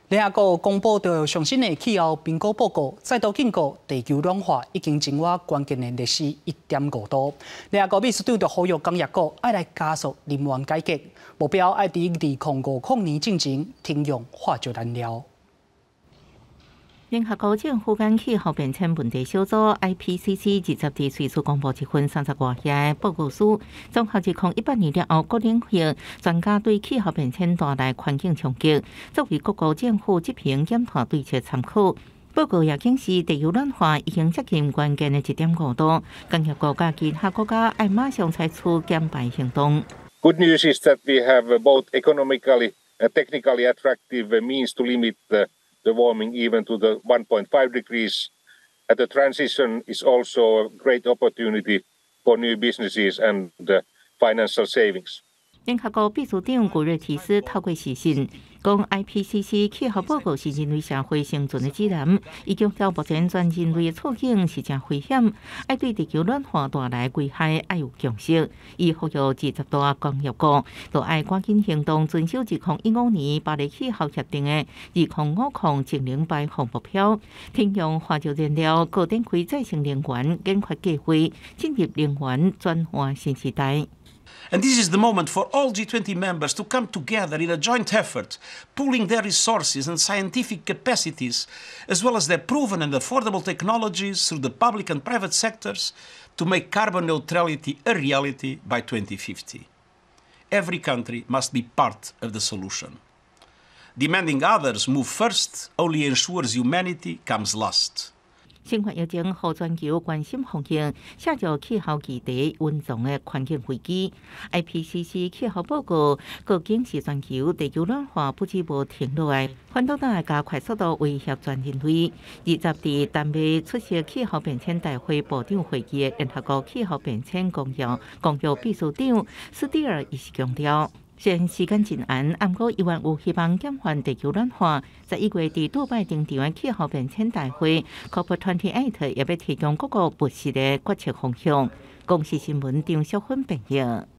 联合国公布着上新的气候评估报告，再度警告地球暖化已经进入关键的历史1.5度。联合国秘书长就呼吁工业国要来加速能源改革，目标要在2050年进前停用化石燃料。 联合国政府间气候变迁问题小组 IPCC 20日推出公布一份30多页的报告书，综合2018年了后各领域专家对气候变迁带来环境冲击，作为各国政府执行检讨对策参考。报告也警示地球暖化已经接近关键的1.5度，工业国家其他国家要马上采取减排行动。 Good news is that we have both economically and technically attractive means to limit the warming even to the 1.5 degrees. And the transition is also a great opportunity for new businesses and financial savings. 联合国秘书长古瑞提斯透过视讯，讲 IPCC 气候报告是人类社会生存的指南，伊强调目前全人类的处境是真危险，要对地球暖化带来危害要有共识。伊呼吁20大工业国都要赶紧行动，遵守2015年巴黎气候协定的2050净零排放目标，停用化石燃料，高展开再生能源研发计划，进入能源转换新时代。 And this is the moment for all G20 members to come together in a joint effort, pooling their resources and scientific capacities, as well as their proven and affordable technologies through the public and private sectors, to make carbon neutrality a reality by 2050. Every country must be part of the solution. Demanding others move first only ensures humanity comes last. 新冠疫情让全球关心防疫，写着气候议题严重的环境危机。IPCC 气候报告各警示全球地球暖化不止无停落来，反倒会加快速度威胁全人类。20日丹麦出席气候变迁大会部长会议的联合国气候变迁公约秘书长斯蒂尔伊是强调。 虽然时间真晏，不过依然有希望减缓地球暖化。在1月伫杜拜登场的气候变迁大会 COP28 也要提供各国务实的决策方向。公司新闻张淑芬编译。